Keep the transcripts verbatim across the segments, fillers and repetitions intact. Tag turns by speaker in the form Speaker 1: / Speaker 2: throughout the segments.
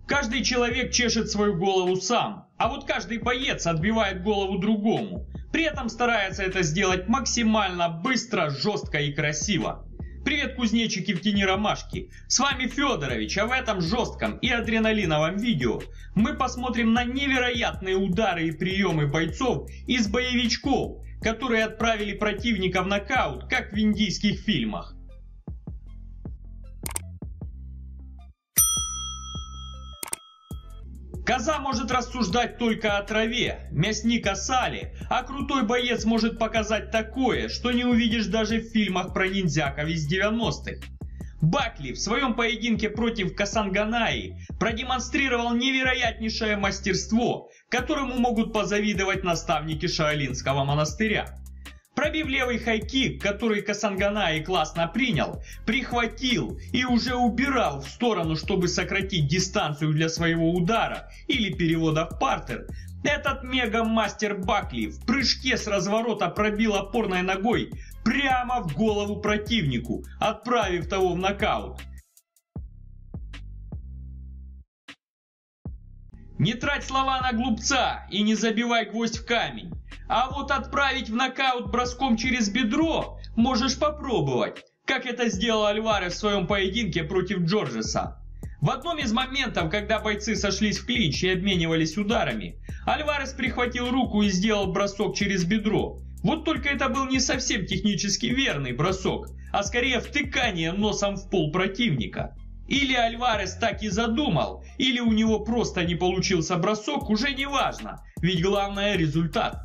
Speaker 1: Каждый человек чешет свою голову сам, а вот каждый боец отбивает голову другому. При этом старается это сделать максимально быстро, жестко и красиво. Привет, кузнечики в тени ромашки. С вами Федорович, а в этом жестком и адреналиновом видео мы посмотрим на невероятные удары и приемы бойцов из боевичков, которые отправили противника в нокаут, как в индийских фильмах. Коза может рассуждать только о траве, мясник о сале, а крутой боец может показать такое, что не увидишь даже в фильмах про ниндзяков из девяностых. Бакли в своем поединке против Касанганаи продемонстрировал невероятнейшее мастерство, которому могут позавидовать наставники Шаолинского монастыря. Пробив левый хайкик, который Касанганаи классно принял, прихватил и уже убирал в сторону, чтобы сократить дистанцию для своего удара или перевода в партер, этот мега-мастер Бакли в прыжке с разворота пробил опорной ногой прямо в голову противнику, отправив того в нокаут. Не трать слова на глупца и не забивай гвоздь в камень. А вот отправить в нокаут броском через бедро можешь попробовать, как это сделал Альварес в своем поединке против Джорджеса. В одном из моментов, когда бойцы сошлись в клинч и обменивались ударами, Альварес прихватил руку и сделал бросок через бедро. Вот только это был не совсем технически верный бросок, а скорее втыкание носом в пол противника. Или Альварес так и задумал, или у него просто не получился бросок, уже не важно, ведь главное — результат.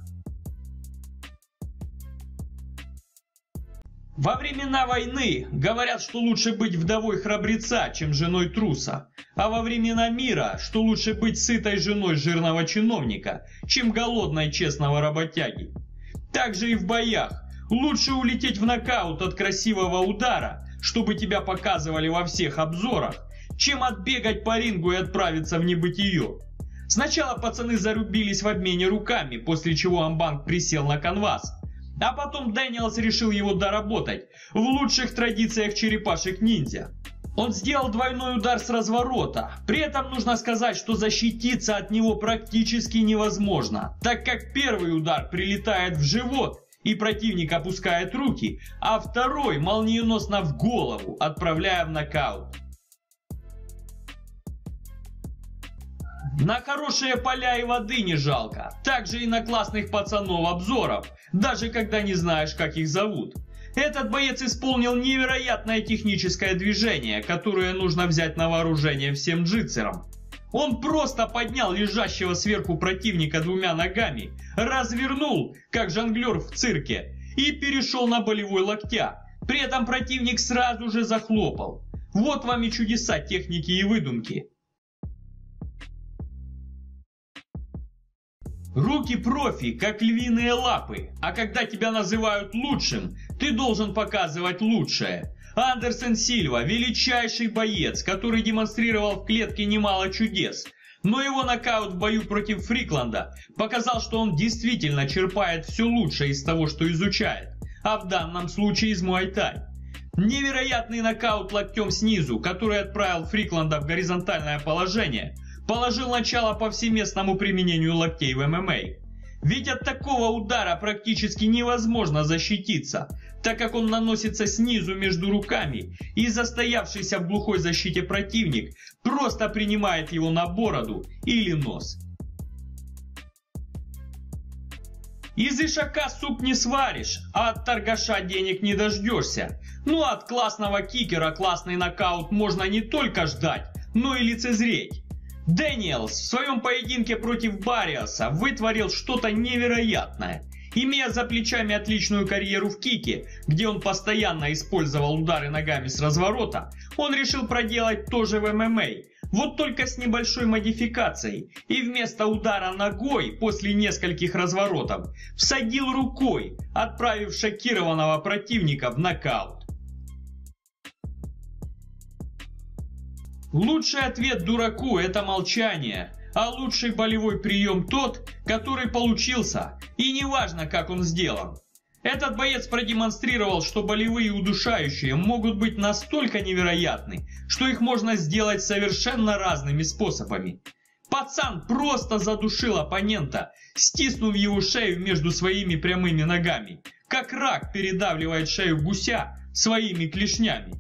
Speaker 1: Во времена войны говорят, что лучше быть вдовой храбреца, чем женой труса. А во времена мира, что лучше быть сытой женой жирного чиновника, чем голодной честного работяги. Так же и в боях. Лучше улететь в нокаут от красивого удара, чтобы тебя показывали во всех обзорах, чем отбегать по рингу и отправиться в небытие. Сначала пацаны зарубились в обмене руками, после чего Амбанг присел на канвас. А потом Дэниелс решил его доработать в лучших традициях черепашек-ниндзя. Он сделал двойной удар с разворота. При этом нужно сказать, что защититься от него практически невозможно, так как первый удар прилетает в живот и противник опускает руки, а второй молниеносно в голову, отправляя в нокаут. На хорошие поля и воды не жалко, также и на классных пацанов обзоров, даже когда не знаешь, как их зовут. Этот боец исполнил невероятное техническое движение, которое нужно взять на вооружение всем джитсерам. Он просто поднял лежащего сверху противника двумя ногами, развернул, как жонглер в цирке, и перешел на болевой локтя. При этом противник сразу же захлопал. Вот вам и чудеса техники и выдумки. Руки профи, как львиные лапы, а когда тебя называют лучшим, ты должен показывать лучшее. Андерсон Сильва – величайший боец, который демонстрировал в клетке немало чудес, но его нокаут в бою против Фрикланда показал, что он действительно черпает все лучшее из того, что изучает, а в данном случае из муай-тай. Невероятный нокаут локтем снизу, который отправил Фрикланда в горизонтальное положение, положил начало повсеместному применению локтей в эм эм а. Ведь от такого удара практически невозможно защититься, так как он наносится снизу между руками, и застоявшийся в глухой защите противник просто принимает его на бороду или нос. Из ишака суп не сваришь, а от торгаша денег не дождешься. Ну а от классного кикера классный нокаут можно не только ждать, но и лицезреть. Дэниелс в своем поединке против Барриоса вытворил что-то невероятное. Имея за плечами отличную карьеру в кике, где он постоянно использовал удары ногами с разворота, он решил проделать то же в эм эм а, вот только с небольшой модификацией, и вместо удара ногой после нескольких разворотов всадил рукой, отправив шокированного противника в нокаут. Лучший ответ дураку – это молчание, а лучший болевой прием тот, который получился, и неважно, как он сделан. Этот боец продемонстрировал, что болевые удушающие могут быть настолько невероятны, что их можно сделать совершенно разными способами. Пацан просто задушил оппонента, стиснув его шею между своими прямыми ногами, как рак передавливает шею гуся своими клешнями.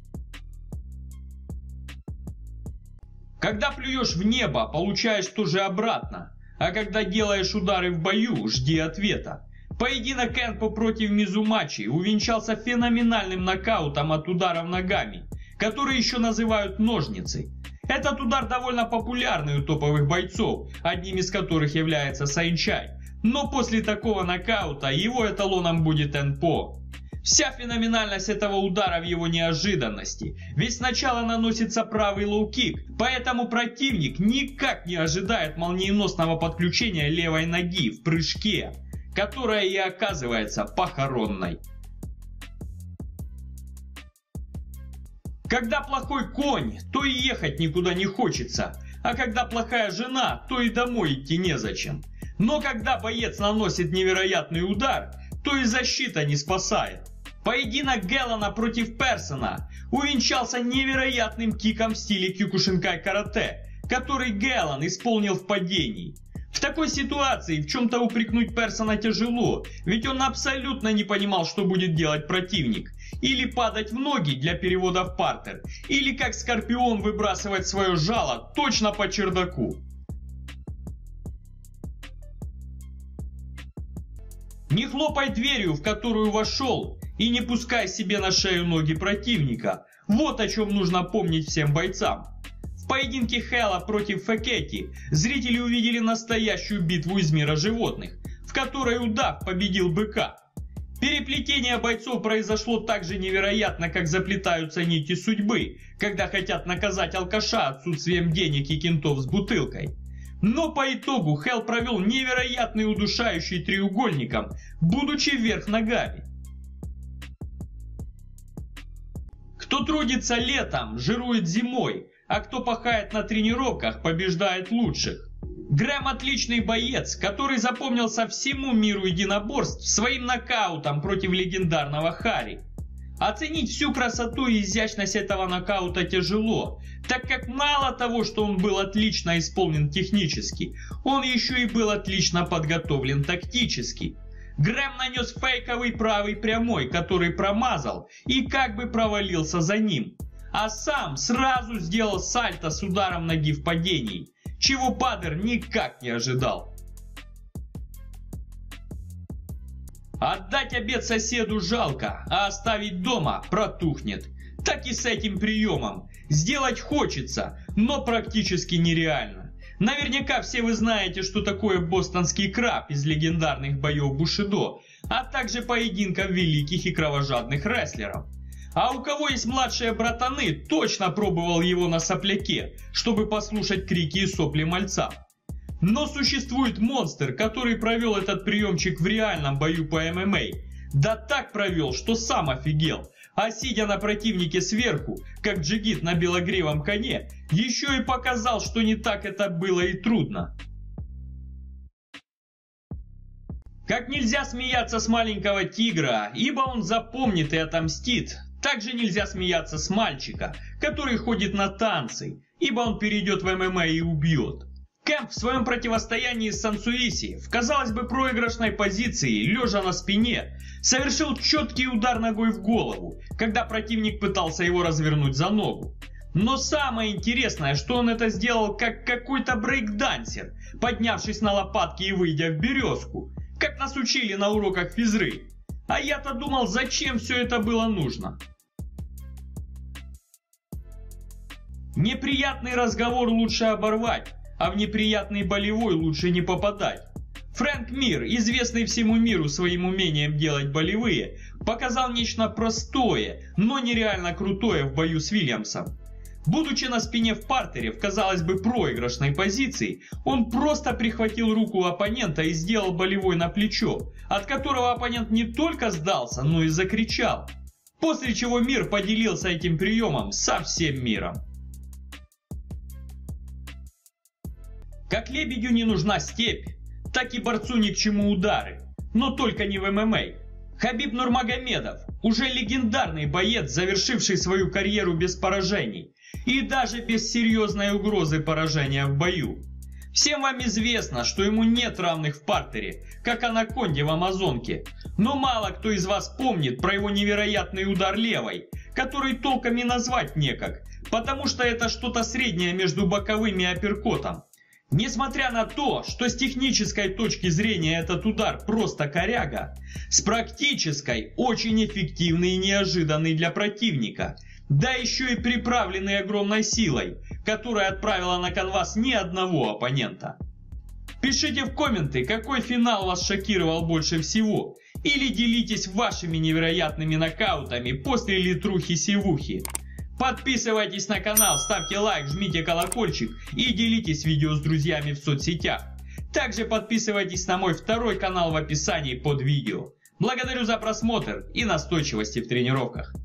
Speaker 1: Когда плюешь в небо, получаешь тоже обратно, а когда делаешь удары в бою, жди ответа. Поединок Энпо против Мизумачи увенчался феноменальным нокаутом от ударов ногами, которые еще называют ножницы. Этот удар довольно популярный у топовых бойцов, одним из которых является Сайнчай, но после такого нокаута его эталоном будет Энпо. Вся феноменальность этого удара в его неожиданности, ведь сначала наносится правый лоу-кик, поэтому противник никак не ожидает молниеносного подключения левой ноги в прыжке, которая и оказывается похоронной. Когда плохой конь, то и ехать никуда не хочется, а когда плохая жена, то и домой идти незачем. Но когда боец наносит невероятный удар, то и защита не спасает. Поединок Гэллана против Персона увенчался невероятным киком в стиле Кюкушинкай карате, который Гэллан исполнил в падении. В такой ситуации в чем-то упрекнуть Персона тяжело, ведь он абсолютно не понимал, что будет делать противник. Или падать в ноги для перевода в партер, или как скорпион выбрасывать свое жало точно по чердаку. Не хлопай дверью, в которую вошел, и не пускай себе на шею ноги противника. Вот о чем нужно помнить всем бойцам. В поединке Хэлла против Фекетти зрители увидели настоящую битву из мира животных, в которой удав победил быка. Переплетение бойцов произошло так же невероятно, как заплетаются нити судьбы, когда хотят наказать алкаша отсутствием денег и кентов с бутылкой. Но по итогу Хэлл провел невероятный удушающий треугольником, будучи вверх ногами. Кто трудится летом, жирует зимой, а кто пахает на тренировках, побеждает лучших. Грэм отличный боец, который запомнился всему миру единоборств своим нокаутом против легендарного Хари. Оценить всю красоту и изящность этого нокаута тяжело, так как мало того, что он был отлично исполнен технически, он еще и был отлично подготовлен тактически. Грэм нанес фейковый правый прямой, который промазал и как бы провалился за ним, а сам сразу сделал сальто с ударом ноги в падении, чего Бадер никак не ожидал. Отдать обед соседу жалко, а оставить дома протухнет. Так и с этим приемом. Сделать хочется, но практически нереально. Наверняка все вы знаете, что такое бостонский краб из легендарных боев Бушидо, а также поединков великих и кровожадных рестлеров. А у кого есть младшие братаны, точно пробовал его на сопляке, чтобы послушать крики и сопли мальца. Но существует монстр, который провел этот приемчик в реальном бою по эм эм а. Да так провел, что сам офигел. А сидя на противнике сверху, как джигит на белогривом коне, еще и показал, что не так это было и трудно. Как нельзя смеяться с маленького тигра, ибо он запомнит и отомстит. Также нельзя смеяться с мальчика, который ходит на танцы, ибо он перейдет в эм эм а и убьет. Кэмп в своем противостоянии с Сансуиси в, казалось бы, проигрышной позиции, лежа на спине, совершил четкий удар ногой в голову, когда противник пытался его развернуть за ногу. Но самое интересное, что он это сделал как какой-то брейкдансер, поднявшись на лопатки и выйдя в березку, как нас учили на уроках физры. А я-то думал, зачем все это было нужно. Неприятный разговор лучше оборвать, а в неприятный болевой лучше не попадать. Фрэнк Мир, известный всему миру своим умением делать болевые, показал нечто простое, но нереально крутое в бою с Вильямсом. Будучи на спине в партере, в, казалось бы, проигрышной позиции, он просто прихватил руку оппонента и сделал болевой на плечо, от которого оппонент не только сдался, но и закричал. После чего Мир поделился этим приемом со всем миром. Как лебедю не нужна степь, так и борцу ни к чему удары, но только не в эм эм а. Хабиб Нурмагомедов уже легендарный боец, завершивший свою карьеру без поражений и даже без серьезной угрозы поражения в бою. Всем вам известно, что ему нет равных в партере, как анаконде в Амазонке, но мало кто из вас помнит про его невероятный удар левой, который толком и назвать некак, потому что это что-то среднее между боковым и апперкотом. Несмотря на то, что с технической точки зрения этот удар просто коряга, с практической очень эффективный и неожиданный для противника, да еще и приправленный огромной силой, которая отправила на канвас ни одного оппонента. Пишите в комменты, какой финал вас шокировал больше всего, или делитесь вашими невероятными нокаутами после литрухи-сивухи. Подписывайтесь на канал, ставьте лайк, жмите колокольчик и делитесь видео с друзьями в соцсетях. Также подписывайтесь на мой второй канал в описании под видео. Благодарю за просмотр и настойчивости в тренировках.